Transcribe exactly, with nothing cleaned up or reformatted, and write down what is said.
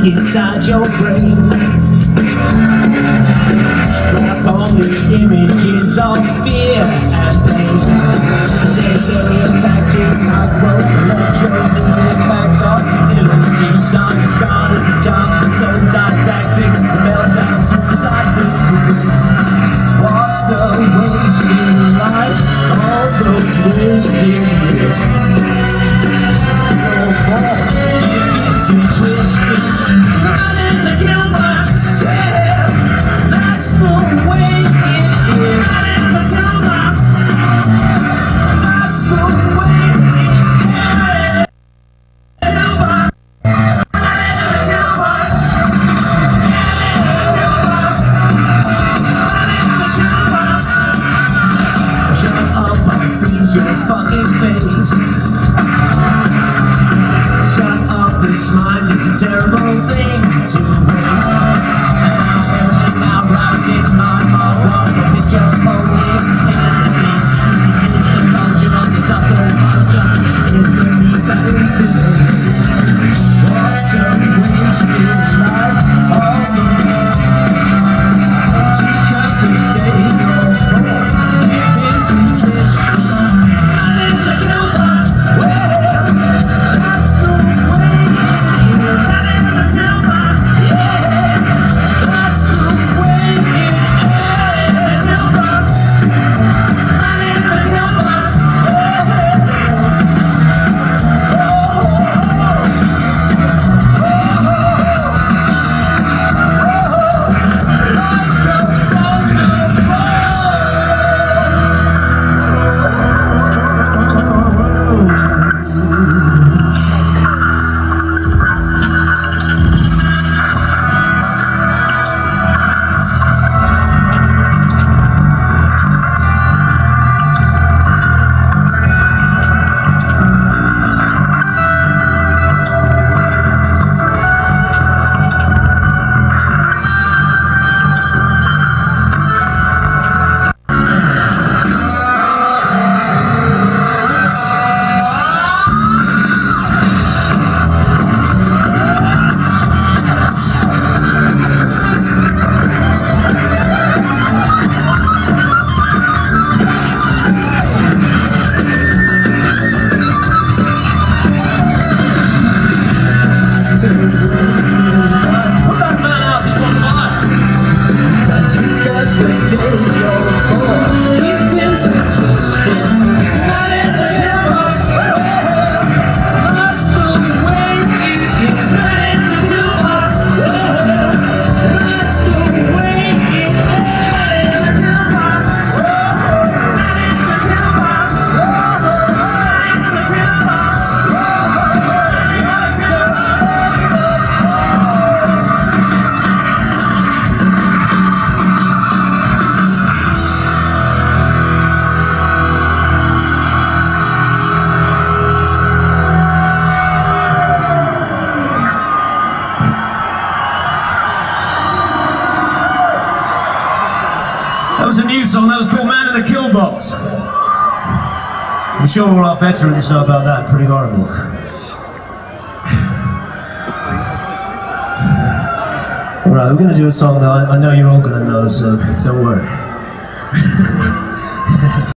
inside your brain. Strap on the images of fear and pain. They're stereotactic, micro-electro, the impact of futility. Time is gone as a gun, so didactic, the meltdown synthesizes through. What a wasted life, all those wasted years. No more, you get too twisted. Not in the kill box, yeah, that's the way it is. Not in the kill box, that's the way it is. Kill box, not in the kill box, not in the kill box. Shut up, I'll freeze your fucking face. Shut up, this mind is a terrible thing to waste. And now rising my heart from the picture holding in the seats. You can function on the subtle function in the sea balances. What a wasted life, all the because the day you're born, you've been too twisted. Not in the kill box, well, that's the way it is. Not in the kill box, yeah, that's the way it is. Kill box, not in the kill box, that was a new song, that was called Man in the Kill Box. I'm sure all our veterans know about that, pretty horrible. Alright, we're going to do a song that I, I know you're all going to know, so don't worry.